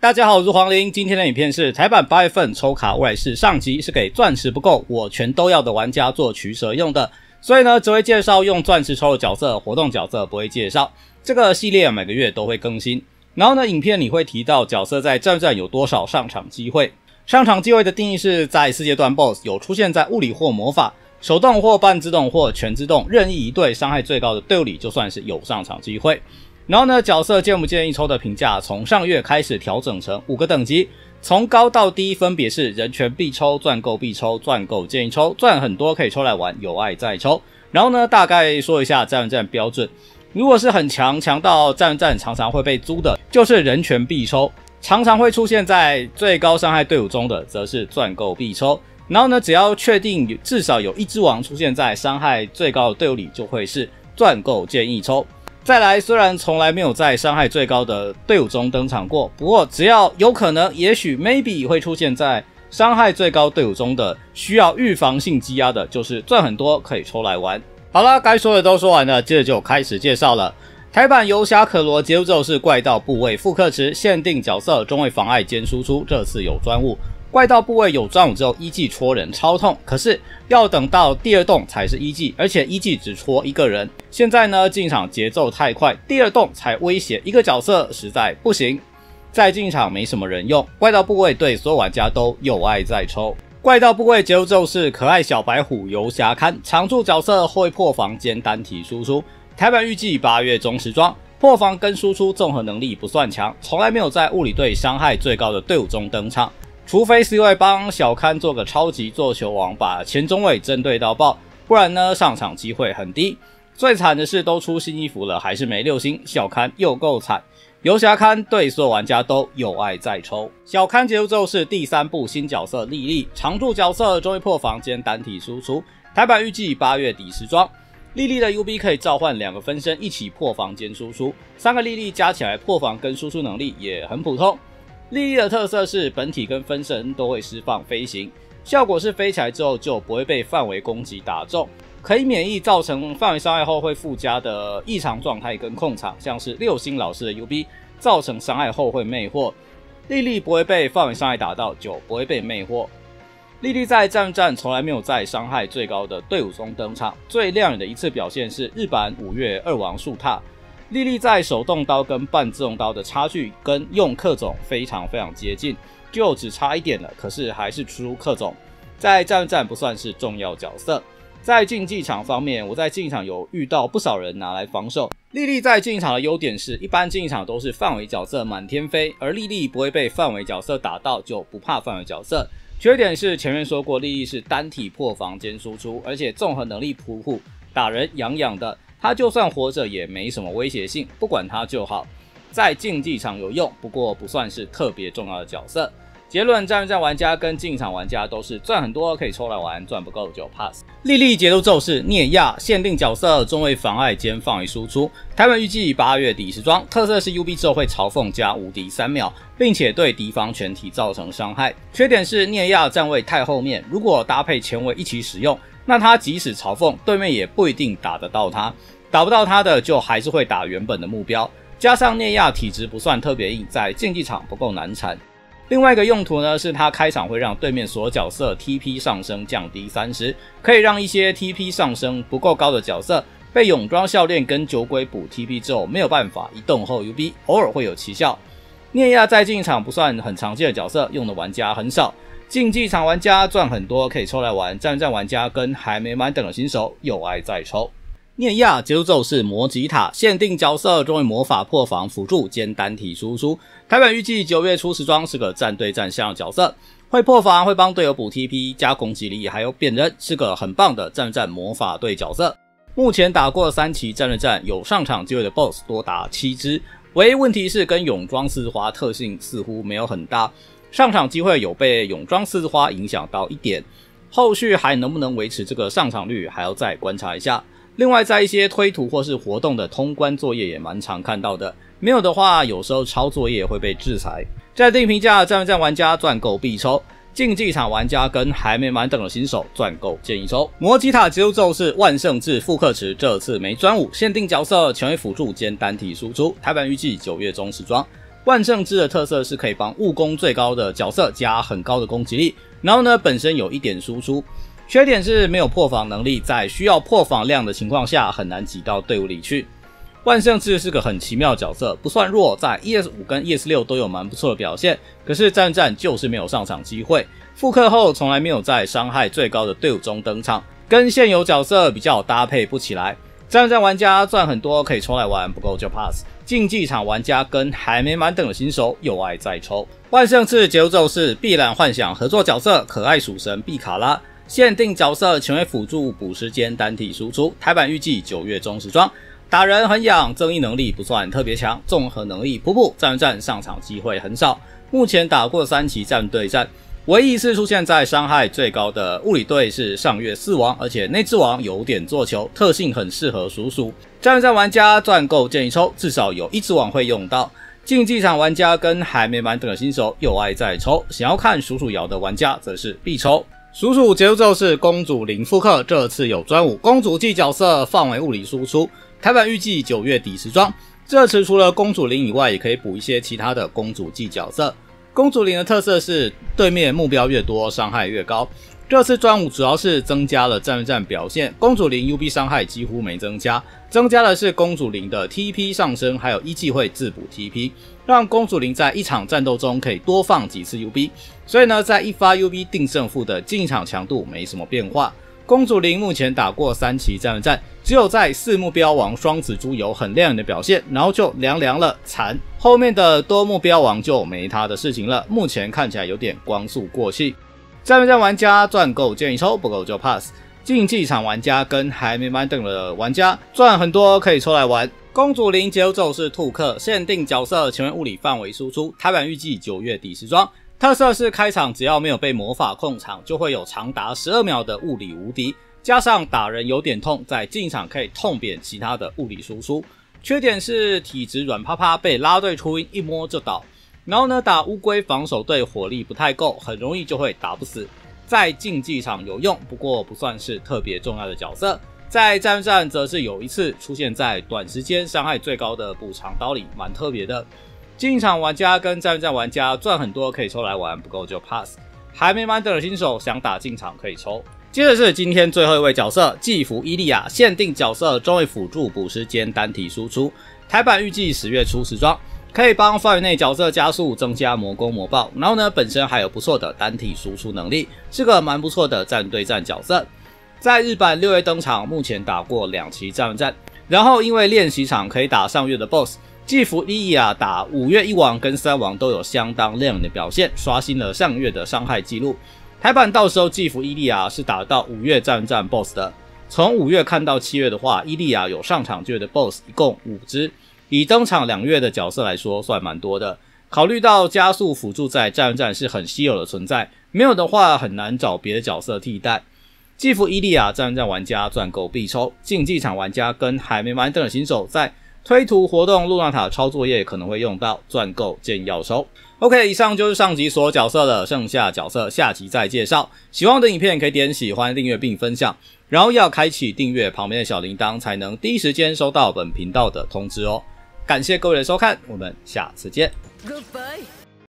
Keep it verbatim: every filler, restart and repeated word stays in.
大家好，我是黄林。今天的影片是台版八月份抽卡未来式上集，是给钻石不够我全都要的玩家做取舍用的，所以呢只会介绍用钻石抽的角色，活动角色不会介绍。这个系列每个月都会更新，然后呢影片里会提到角色在战战有多少上场机会。上场机会的定义是在四阶段 B O S S 有出现在物理或魔法、手动或半自动或全自动任意一队伤害最高的队伍里，就算是有上场机会。然后呢，角色建不建议抽的评价从上月开始调整成五个等级，从高到低分别是人权必抽、赚够必抽、赚够建议抽、赚很多可以抽来玩、有爱再抽。然后呢，大概说一下战战标准。如果是很强，强到战战常常会被租的，就是人权必抽；常常会出现在最高伤害队伍中的，则是赚够必抽。然后呢，只要确定至少有一只王出现在伤害最高的队伍里，就会是赚够建议抽。再来，虽然从来没有在伤害最高的队伍中登场过，不过只要有可能，也许 maybe 会出现在伤害最高队伍中的需要预防性积压的，就是赚很多可以抽来玩。好了，该说的都说完了，接着就开始介绍了。台版游侠可罗结束之后是怪盗部位复刻池限定角色，中位妨碍兼输出，这次有专武。怪盗部位有专武之后，一技戳人超痛，可是要等到第二动才是一技，而且一技只戳一个人。现在呢，进场节奏太快，第二动才威胁一个角色，实在不行。再进场没什么人用，怪盗部位对所有玩家都有爱在抽。怪盗部位结束之后是可爱小白虎游侠刊，常驻角色会破防兼单体输出。台版预计八月中时装，破防跟输出综合能力不算强，从来没有在物理队伤害最高的队伍中登场。除非是因为帮小刊做个超级做球王，把前中卫针对到爆，不然呢上场机会很低。最惨的是都出新衣服了，还是没六星，小刊又够惨。游侠刊对所有玩家都有爱在抽。小刊结束之后是第三部新角色莉莉，常驻角色终于破防兼单体输出。台版预计八月底时装。莉莉的 U B 可以召唤两个分身一起破防兼输出，三个莉莉加起来破防跟输出能力也很普通。莉莉的特色是本体跟分身都会释放飞行，效果是飞起来之后就不会被范围攻击打中，可以免疫造成范围伤害后会附加的异常状态跟控场，像是六星老师的 U B 造成伤害后会魅惑，莉莉不会被范围伤害打到就不会被魅惑。莉莉在战战从来没有在伤害最高的队伍中登场，最亮眼的一次表现是日版五月二王树踏。莉莉在手动刀跟半自动刀的差距跟用克种非常非常接近，就只差一点了，可是还是出克种，在战战不算是重要角色。在竞技场方面，我在竞技场有遇到不少人拿来防守。莉莉在竞技场的优点是，一般竞技场都是范围角色满天飞，而莉莉不会被范围角色打到，就不怕范围角色。缺点是前面说过，莉莉是单体破防兼输出，而且综合能力普普，打人痒痒的。他就算活着也没什么威胁性，不管他就好。在竞技场有用，不过不算是特别重要的角色。结论，战战玩家跟竞场玩家都是赚很多可以抽来玩，赚不够就 pass。莉莉节奏咒是涅亚限定角色，中位妨碍兼范围输出。台湾预计八月底时装，特色是 U B 之后会嘲讽加无敌三秒，并且对敌方全体造成伤害。缺点是涅亚站位太后面，如果搭配前卫一起使用，那他即使嘲讽，对面也不一定打得到他。打不到他的就还是会打原本的目标，加上涅亚体质不算特别硬，在竞技场不够难缠。另外一个用途呢，是他开场会让对面所有角色 T P 上升降低三十，可以让一些 T P 上升不够高的角色被泳装笑链跟酒鬼补 T P 之后没有办法移动后 U B， 偶尔会有奇效。涅亚在竞技场不算很常见的角色，用的玩家很少。竞技场玩家赚很多可以抽来玩，战战玩家跟还没满等的新手有爱再抽。涅亚结束咒是魔吉塔，限定角色中为魔法破防辅助兼单体输出。台版预计九月初时装，是个战对战向的角色，会破防，会帮队友补 T P 加攻击力，还有变人，是个很棒的战战魔法队角色。目前打过三期战对战，有上场机会的 B O S S 多达七只，唯一问题是跟泳装四花特性似乎没有很大，上场机会有被泳装四花影响到一点，后续还能不能维持这个上场率还要再观察一下。另外在一些推图或是活动的通关作业也蛮常看到的，没有的话有时候抄作业会被制裁。在定评价，战对战玩家赚够必抽，竞技场玩家跟还没满等的新手赚够建议抽。魔吉塔结束咒是万圣至复刻池，这次没专武，限定角色全为辅助兼单体输出。台版预计九月中时装。 万圣之的特色是可以帮务攻最高的角色加很高的攻击力，然后呢本身有一点输出，缺点是没有破防能力，在需要破防量的情况下很难挤到队伍里去。万圣之是个很奇妙的角色，不算弱，在 E S 五 跟 E S 六 都有蛮不错的表现，可是战战就是没有上场机会，复刻后从来没有在伤害最高的队伍中登场，跟现有角色比较搭配不起来。战战玩家赚很多可以抽来玩，不够就 pass。竞技场玩家跟还没满等的新手有爱再抽。万圣之节奏是碧蓝幻想合作角色可爱属神碧卡拉，限定角色前为辅助补时间单体输出，台版预计九月中时装。打人很痒，增益能力不算特别强，综合能力普普，战战上场机会很少。目前打过三期战对战，唯一一次出现在伤害最高的物理队是上月四王，而且内之王有点做球，特性很适合鼠鼠。战战玩家赚够建议抽，至少有一只王会用到。竞技场玩家跟还没满等的新手有爱再抽，想要看鼠鼠摇的玩家则是必抽。鼠鼠节奏是公主零复刻，这次有专武公主系角色范围物理输出，台版预计九月底时装。这次除了公主零以外，也可以补一些其他的公主系角色。公主零的特色是对面目标越多，伤害越高。这次专武主要是增加了战战表现，公主零 U B 伤害几乎没增加，增加的是公主零的 T P 上升，还有一技会自补 T P， 让公主零在一场战斗中可以多放几次 U B， 所以呢，在一发 U B 定胜负的进场强度没什么变化。公主零目前打过三期战战，只有在四目标王双子珠有很亮眼的表现，然后就凉凉了，惨。后面的多目标王就没他的事情了，目前看起来有点光速过气。战战玩家赚够建议抽，不够就 pass。竞技场玩家跟还没满等的玩家赚很多可以抽来玩。公主零节奏是兔克，限定角色前面物理范围输出，台版预计九月底时装。特色是开场只要没有被魔法控场，就会有长达十二秒的物理无敌，加上打人有点痛，在进场可以痛扁其他的物理输出。缺点是体质软趴趴，被拉队初音一摸就倒。然后呢，打乌龟防守队火力不太够，很容易就会打不死。在竞技场有用，不过不算是特别重要的角色。在战战则是有一次出现在短时间伤害最高的补偿刀里，蛮特别的。竞技场玩家跟战战玩家赚很多可以抽来玩，不够就 pass。还没满等的新手想打进场可以抽。接着是今天最后一位角色季服伊利亚，限定角色中位辅助补时间单体输出，台版预计十月初时装。可以帮范围内角色加速，增加魔攻魔爆，然后呢，本身还有不错的单体输出能力，是个蛮不错的战对战角色。在日版六月登场，目前打过两期战战，然后因为练习场可以打上月的 boss， 季服伊利亚打五月一王跟三王都有相当亮眼的表现，刷新了上月的伤害记录。台版到时候季服伊利亚是打到五月战战 boss 的，从五月看到七月的话，伊利亚有上场月的 boss 一共五只。以登场两月的角色来说，算蛮多的。考虑到加速辅助在战战是很稀有的存在，没有的话很难找别的角色替代。季服伊利亚战战玩家赚够必抽，竞技场玩家跟还没满等的新手在推图活动露娜塔抄作业可能会用到，赚够建议要抽。OK， 以上就是上集所有角色的，剩下角色下集再介绍。喜欢我的影片可以点喜欢、订阅并分享，然后要开启订阅旁边的小铃铛，才能第一时间收到本频道的通知哦。感谢各位的收看，我们下次见。Goodbye。